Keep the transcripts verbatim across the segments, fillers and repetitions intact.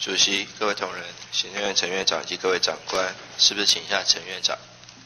主席、各位同仁、行政院陈院长以及各位长官，是不是请一下陈院长？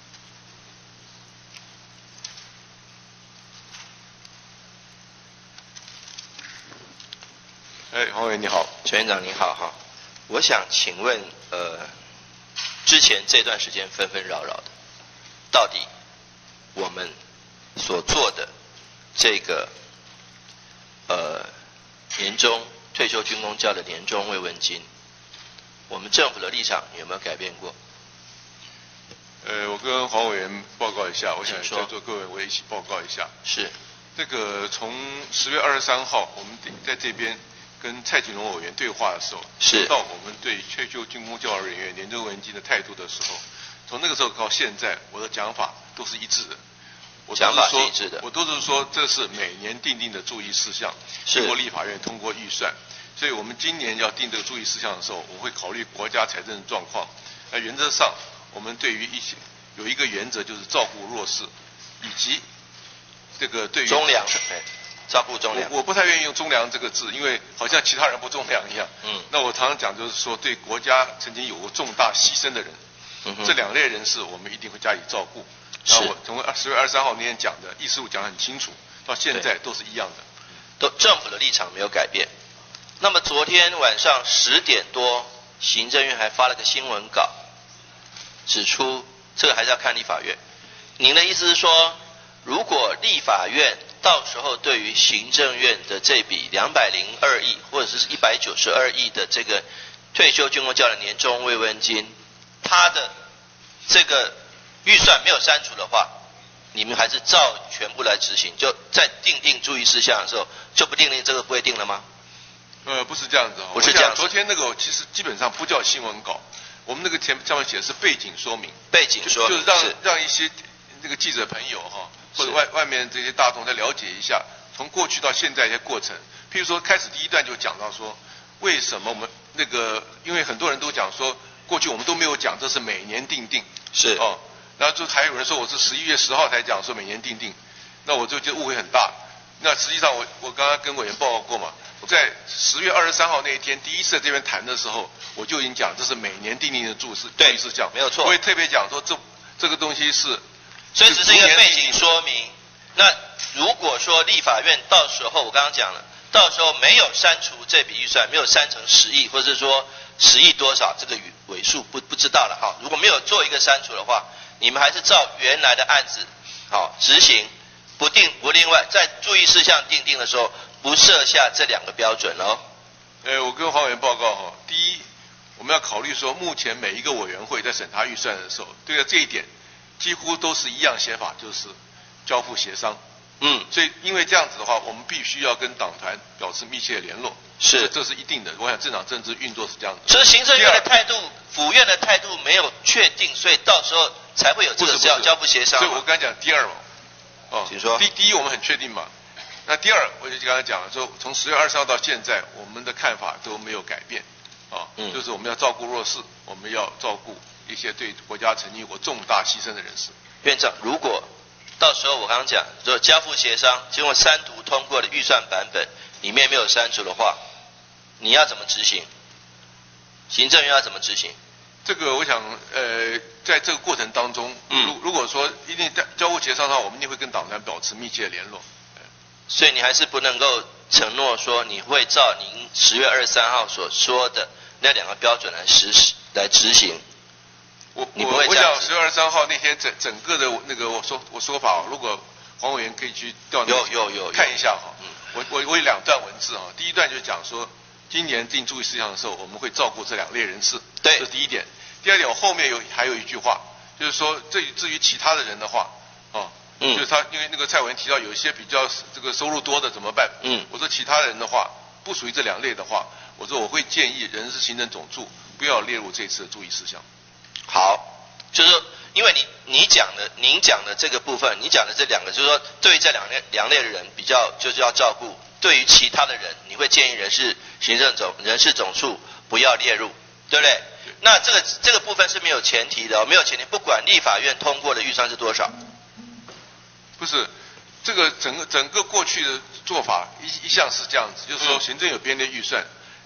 哎，黄委员你好， 陈院长您好哈。我想请问，呃，之前这段时间纷纷扰扰的，到底我们所做的这个呃年终退休军公教的年终慰问金，我们政府的立场有没有改变过？ 呃，我跟黄委员报告一下，我想请说在座各位我也一起报告一下。 是。 这个从十月二十三号，我们在这边跟蔡锦龙委员对话的时候， 是到我们对退休军公教人员年终慰问金的态度的时候，从那个时候到现在，我的讲法都是一致的。我都讲法是说是一致的， 我都是说这是每年定定的注意事项， 是经过立法院通过预算，所以我们今年要定这个注意事项的时候，我们会考虑国家财政状况。那原则上，我们对于一些有一个原则就是照顾弱势，以及这个对于中粮，对，照顾中粮。 我我不太愿意用中粮这个字，因为好像其他人不中粮一样。 嗯。 那我常常讲就是说，对国家曾经有过重大牺牲的人， 嗯哼， 这两类人士我们一定会加以照顾。 是。 那我从十月二十三号那天讲的议事录讲得很清楚，到现在都是一样的。 都政府的立场没有改变。那么昨天晚上十点多，行政院还发了个新闻稿，指出这个还是要看立法院。您的意思是说，如果立法院到时候对于行政院的这笔两百零二亿或者是一百九十二亿的这个退休军公教的年终慰问金，它的这个预算没有删除的话，你们还是照全部来执行，就在定定注意事项的时候就不定定这个规定了吗？ 呃，不是这样子啊， 不是这样子。 昨天那个其实基本上不叫新闻稿，我们那个前上面写的是背景说明， 背景说明就就是让让一些这个记者朋友哈，或者外外面这些大众再了解一下从过去到现在一些过程。譬如说开始第一段就讲到说，为什么我们那个，因为很多人都讲说，过去我们都没有讲这是每年定定， 是哦，然后就还有人说我是十一月十号才讲说每年定定，那我就觉得误会很大。那实际上我我刚刚跟委员报告过嘛，我在十月二十三号那一天第一次在这边谈的时候，我就已经讲这是每年定定的注释注意事项， 没有错。 我也特别讲说这这个东西是， 所以只是一个背景说明。那如果说立法院到时候我刚刚讲了，到时候没有删除这笔预算，没有删成十亿，或者是说十亿多少这个尾数不不知道了哈。如果没有做一个删除的话，你们还是照原来的案子好执行，不定不另外在注意事项定定的时候不设下这两个标准喽。 呃，我跟黄委员报告哈，第一，我们要考虑说，目前每一个委员会在审查预算的时候，对了这一点，几乎都是一样写法，就是交付协商。 嗯， 所以因为这样子的话，我们必须要跟党团保持密切的联络， 是， 这, 这是一定的。我想政党政治运作是这样的。 所以行政院的态度，府院的态度没有确定，所以到时候才会有这个交交付协商。 所以我刚才讲第二嘛， 哦，请说。 第第一我们很确定嘛，那第二我就刚才讲了，说从十月二十号到现在，我们的看法都没有改变，啊，嗯、就是我们要照顾弱势，我们要照顾一些对国家曾经有过重大牺牲的人士。 院长，如果到时候我刚刚讲，就交付协商经过三读通过的预算版本里面没有删除的话，你要怎么执行？行政院要怎么执行？ 这个我想，呃，在这个过程当中，嗯，如如果说一定交付协商的话，我们一定会跟党团保持密切的联络。 所以你还是不能够承诺说你会照您十月二十三号所说的那两个标准来实施来执行。 我我我想十月二十三号那天整整个的那个我说我说法，如果黄委员可以去调有有有看一下哈，嗯，我我我有两段文字哈，第一段就讲说，今年定注意事项的时候，我们会照顾这两类人士， 对， 这是第一点。第二点，我后面有还有一句话，就是说，至于至于其他的人的话，哦，嗯，就是他因为那个蔡委员提到有一些比较这个收入多的怎么办？嗯，我说其他人的话不属于这两类的话，我说我会建议人事行政总处不要列入这次的注意事项。 好，就是说，因为你你讲的，您讲的这个部分，你讲的这两个，就是说，对于这两类两类的人比较就是要照顾；对于其他的人，你会建议人事行政总人事总处不要列入，对不对？对，那这个这个部分是没有前提的、哦，没有前提，不管立法院通过的预算是多少。 不是，这个整个整个过去的做法一一向是这样子，就是说行政有编列预算，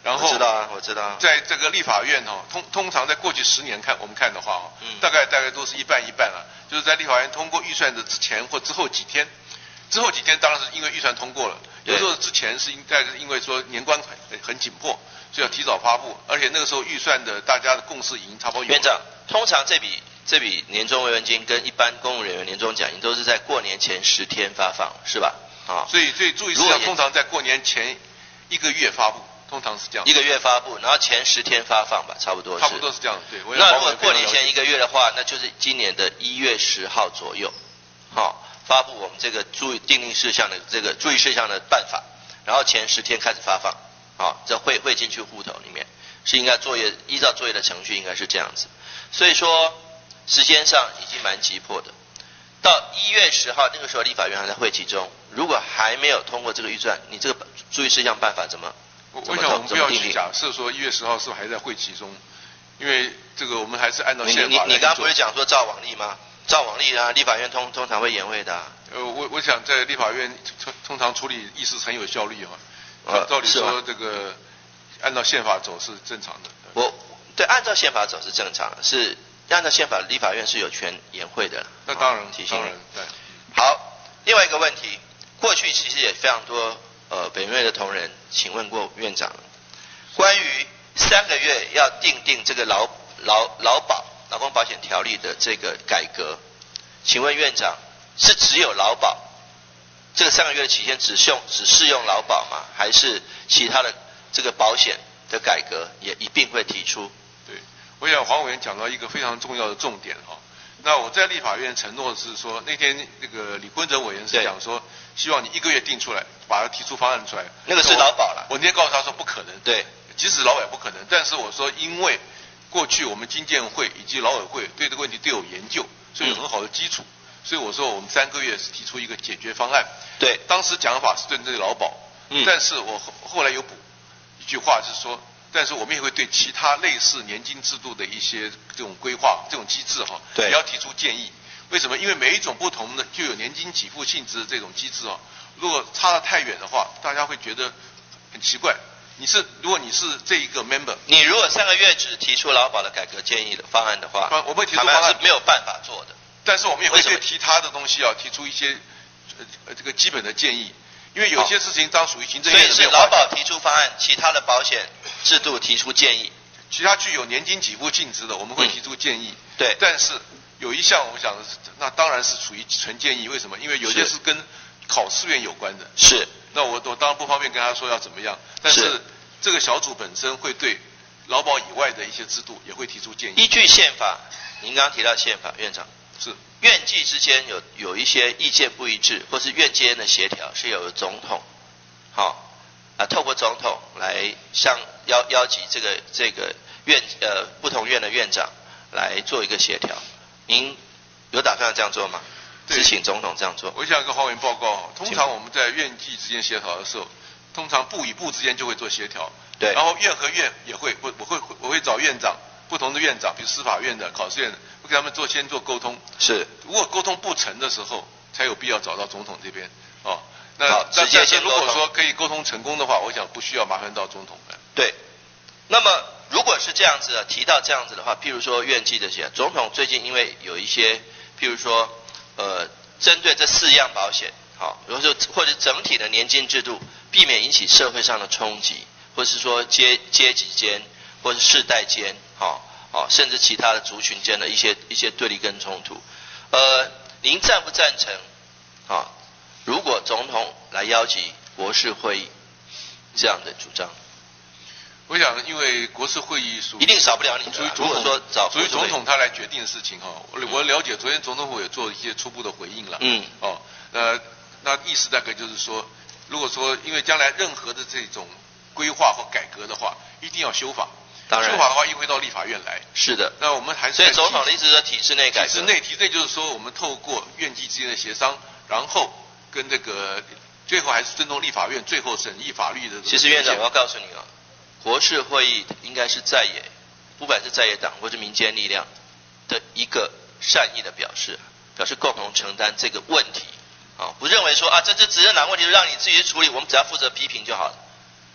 然后我知道啊，我知道。 在这个立法院哈，通通常在过去十年看我们看的话哈，嗯、大概大概都是一半一半了，就是在立法院通过预算的之前或之后几天，之后几天当然是因为预算通过了，有时候之前是应该是因为说年关很很紧迫，所以要提早发布，而且那个时候预算的大家的共识已经差不多有。 院长，通常这笔这笔年终慰问金跟一般公务人员年终奖金都是在过年前十天发放，是吧？啊、哦， 所以所以注意事项通常在过年前一个月发布。通常是这样， 一个月发布，然后前十天发放吧，差不多是。 差不多是这样，对。 那如果过年前一个月的话，那就是今年的一月十号左右，好、哦，发布我们这个注意订定事项的这个注意事项的办法，然后前十天开始发放，好、哦，这汇汇进去户头里面，是应该作业依照作业的程序应该是这样子，所以说时间上已经蛮急迫的。到一月十号那个时候，立法院还在会期中，如果还没有通过这个预算，你这个注意事项办法怎么？ 我我想我们不要去假设说一月十号是不是还在会期中，因为这个我们还是按照宪法来你你你刚刚不是讲说照往例吗？照往例啊，立法院通通常会延会的、啊。 呃，我我想在立法院通通常处理议事很有效率啊。呃，照理说这个按照宪法走是正常的。 我对按照宪法走是正常的，是按照宪法立法院是有权延会的。 那当然， 提醒当然对。 好，另外一个问题，过去其实也非常多。呃，本院的同仁请问过院长，关于三个月要订定这个劳劳劳保劳工保险条例的这个改革，请问院长是只有劳保这个三个月的期限只用只适用劳保吗？还是其他的这个保险的改革也一并会提出？ 对，我想黄委员讲到一个非常重要的重点哈。那我在立法院承诺是说，那天那个李坤哲委员是讲说，希望你一个月定出来，把它提出方案出来。 那个是劳保了。 我那天告诉他说不可能。 对， 即使劳保也不可能。但是我说，因为过去我们经建会以及劳委会对这个问题都有研究，所以有很好的基础。嗯、所以我说，我们三个月是提出一个解决方案。 对， 当时讲法是对这个劳保，嗯，但是我后后来有补一句话是说。但是我们也会对其他类似年金制度的一些这种规划、这种机制哈，也要提出建议。为什么？因为每一种不同的就有年金给付性质的这种机制啊，如果差得太远的话，大家会觉得很奇怪。你是如果你是这一个 member， 你如果上个月只提出劳保的改革建议的方案的话， 我们会提出方案是没有办法做的。 但是我们也会对其他的东西啊提出一些呃这个基本的建议。因为有些事情当属于行政院的， 所以是劳保提出方案，其他的保险制度提出建议， 其他具有年金给付性质的，我们会提出建议。 嗯、对， 但是有一项我想的是，那当然是属于纯建议。为什么？因为有些是跟考试院有关的。 是。 那我我当然不方便跟他说要怎么样，但是这个小组本身会对劳保以外的一些制度也会提出建议。 依据宪法，您刚刚提到宪法，院长。 是。 院际之间有有一些意见不一致，或是院间的协调，是由总统，好、哦、啊，透过总统来向邀邀集这个这个院呃不同院的院长来做一个协调。您有打算这样做吗？是请总统这样做。 我想跟黄委员报告，通常我们在院际之间协调的时候，通常部与部之间就会做协调， 对， 然后院和院也会，我我会我会找院长。不同的院长，比如司法院的、考试院的，我给他们做先做沟通。 是， 如果沟通不成的时候，才有必要找到总统这边。哦，那那但是如果说可以沟通成功的话，我想不需要麻烦到总统来。 对。那么如果是这样子的，提到这样子的话，譬如说院际的协，总统最近因为有一些，譬如说呃，针对这四样保险，好，比如说或者整体的年金制度，避免引起社会上的冲击，或是说阶阶级间。或是世代间，好、哦，好、哦，甚至其他的族群间的一些一些对立跟冲突，呃，您赞不赞成？啊、哦，如果总统来邀集国是会议这样的主张？ 我想，因为国是会议属一定少不了你的。 属于总统， 说找属于总统他来决定的事情哈。我我了解，昨天总统府也做一些初步的回应了。 嗯。 哦，呃，那意思大概就是说，如果说因为将来任何的这种规划或改革的话，一定要修法。 当然， 修法的话，一会到立法院来。 是的。 那我们还是所以总统的意思是说体制内改革。 体制内，体制内就是说，我们透过院际之间的协商，然后跟这个最后还是尊重立法院最后审议法律的。 其实院长，我要告诉你啊，国是会议应该是在野，不管是在野党或是民间力量的一个善意的表示，表示共同承担这个问题啊，不认为说啊这这执政党问题就让你自己去处理，我们只要负责批评就好了。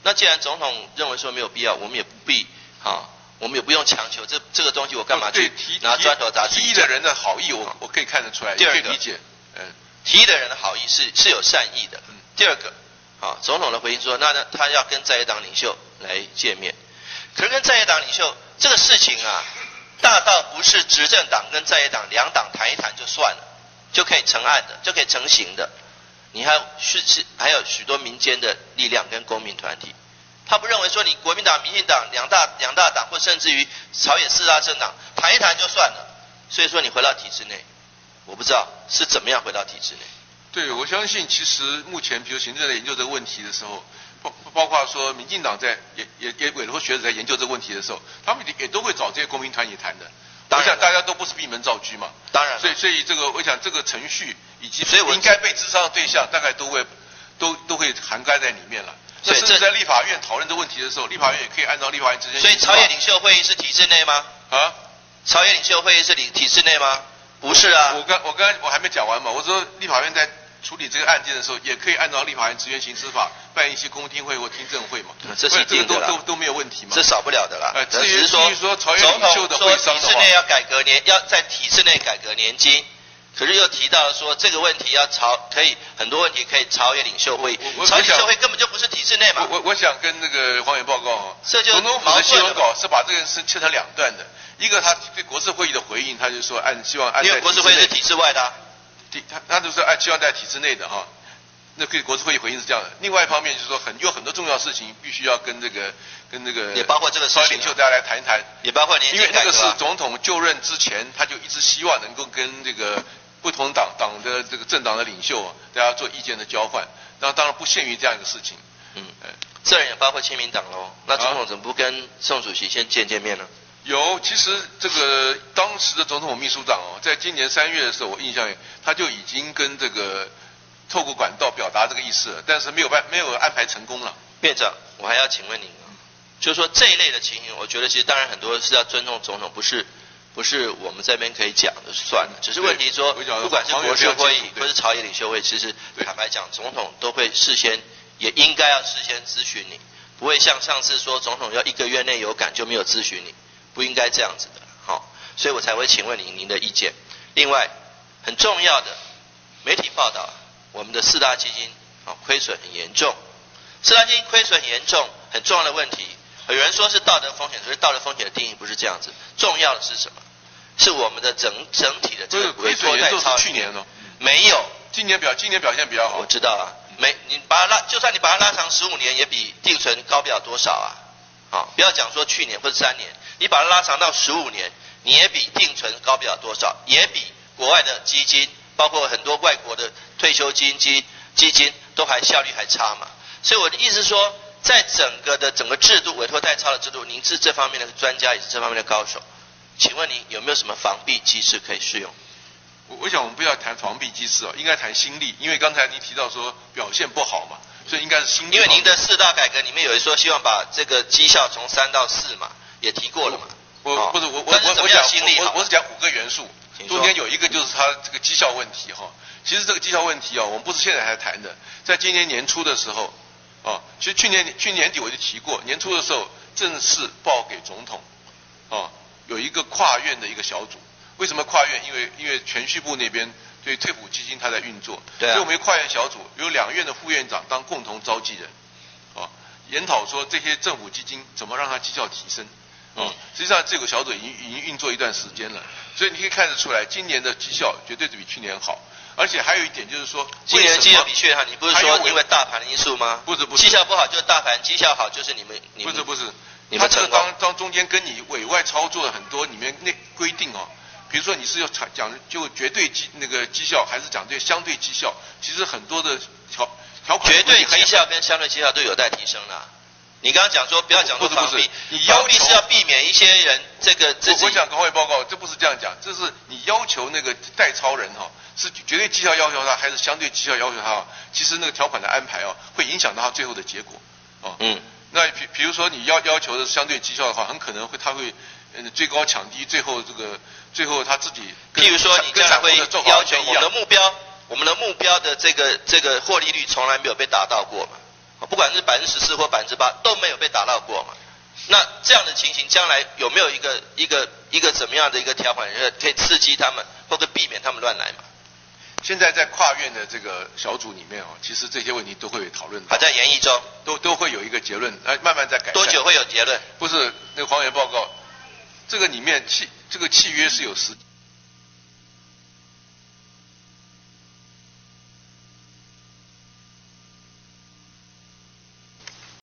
那既然总统认为说没有必要，我们也不必啊，我们也不用强求。这这个东西我干嘛去拿砖头砸自己？ 提议的人的好意我，我我可以看得出来， 第二个也可以理解。嗯， 提议的人的好意是是有善意的。嗯、第二个，啊，总统的回应说，那那他要跟在野党领袖来见面，可是跟在野党领袖这个事情啊，大到不是执政党跟在野党两党谈一谈就算了，就可以成案的，就可以成型的。你还有是是还有许多民间的力量跟公民团体，他不认为说你国民党、民进党两大两大党，或甚至于朝野四大政党谈一谈就算了，所以说你回到体制内，我不知道是怎么样回到体制内。 对，我相信其实目前比如行政在研究这个问题的时候，包包括说民进党在也也也委托学者在研究这个问题的时候，他们也都会找这些公民团体谈的。我想大家都不是闭门造车嘛， 当然， 所以所以这个我想这个程序以及应该被咨商的对象，大概都会都都会涵盖在里面了。那甚至在立法院讨论这问题的时候，立法院也可以按照立法院之间。 所以朝野领袖会议是体制内吗？ 啊？ 朝野领袖会议是体体制内吗？不是啊。 我刚我刚我还没讲完嘛，我说立法院在处理这个案件的时候，也可以按照立法院职权行使法办一些公听会或听证会嘛， 这是一定的啦， 这个都都都没有问题嘛， 这少不了的啦。 呃，至于至于说朝野领袖的会商的话， 体制内要改革年，要在体制内改革年金，可是又提到说这个问题要朝可以很多问题可以朝野领袖会，朝野领袖会根本就不是体制内嘛。 我我想跟那个黄远报告哈， 这就总统府的新闻稿是把这件事切成两段的，一个他对国是会议的回应，他就说按希望按在因为国是会议是体制外的、啊， 他他就是按希望在体制内的哈。那对国是会议回应是这样的，另外一方面就是说很有很多重要事情必须要跟这个跟这个也包括这个事情、啊， 领袖大家来谈一谈， 也包括年金改革、啊， 因为那个是总统就任之前他就一直希望能够跟这个不同党党的这个政党的领袖大家做意见的交换，那当然不限于这样一个事情。 嗯，这人也包括亲民党喽，那总统怎么不跟宋主席先见见面呢？ 有，其实这个当时的总统秘书长哦，在今年三月的时候，我印象他就已经跟这个。透过管道表达这个意思，但是没有办没有安排成功了。 院长，我还要请问您啊，就是说这一类的情形，我觉得其实当然很多是要尊重总统，不是不是我们这边可以讲的算了。只是问题说，不管是国是会议或是朝野领袖会，其实坦白讲，总统都会事先也应该要事先咨询你，不会像上次说总统要一个月内有感就没有咨询你，不应该这样子的。好，所以我才会请问您您的意见。另外，很重要的媒体报道。我们的四大基金啊亏损很严重，四大基金亏损很严重，很重要的问题。有人说是道德风险，可是道德风险的定义不是这样子。重要的是什么？是我们的整整体的这个委托代操。 去年哦， 没有， 今年表今年表现比较好。 我知道啊，没你把它拉，就算你把它拉长十五年，也比定存高不了多少啊。好，不要讲说去年或者三年，你把它拉长到十五年，你也比定存高不了多少，也比国外的基金。包括很多外国的退休基金基基金都还效率还差嘛，所以我的意思是说，在整个的整个制度委托代操的制度，您是这方面的专家，也是这方面的高手，请问您有没有什么防弊机制可以适用？ 我我想我们不要谈防弊机制哦，应该谈心力，因为刚才您提到说表现不好嘛，所以应该是心力。 因为您的四大改革里面有说希望把这个绩效从三到四嘛，也提过了嘛。 我、哦、不是我我我我讲我我是讲五个元素。中间有一个就是它这个绩效问题哈，其实这个绩效问题啊，我们不是现在才谈的，在今年年初的时候，啊，其实去年去年底我就提过，年初的时候正式报给总统，啊，有一个跨院的一个小组，为什么跨院？因为因为铨叙部那边对退补基金它在运作， 对、啊， 所以我们跨院小组有两院的副院长当共同召集人，啊，研讨说这些政府基金怎么让它绩效提升。嗯，实际上这个小组已经已经运作一段时间了，所以你可以看得出来，今年的绩效绝对是比去年好。而且还有一点就是说， 今年的绩效比去年好，你不是说因为大盘的因素吗？ 不是不是， 绩效不好就是大盘，绩效好就是你们你们不是不是， 你们它这个当当中间跟你委外操作很多里面那规定哦，比如说你是要讲就绝对绩那个绩效，还是讲对相对绩效，其实很多的条条款。 绝对绩效跟相对绩效都有待提升啦。你刚刚讲说不要讲说防弊，你防弊是要避免一些人这个自己。 我讲岗位报告，这不是这样讲，这是你要求那个代操人哈，是绝对绩效要求他，还是相对绩效要求他？其实那个条款的安排哦，会影响到他最后的结果。哦，嗯，那比比如说你要要求的相对绩效的话，很可能会他会嗯最高抢低，最后这个最后他自己。 譬如说你这样会要求我们的目标，我们的目标的这个这个获利率从来没有被达到过嘛。 不管是百分之十四或百分之八都没有被打到过嘛。那这样的情形，将来有没有一个一个一个怎么样的一个条款，可以刺激他们，或者避免他们乱来嘛？ 现在在跨院的这个小组里面哦，其实这些问题都会讨论， 还在研议中， 都都会有一个结论，哎，慢慢在改善。 多久会有结论？ 不是那个黄委报告，这个里面契这个契约是有时。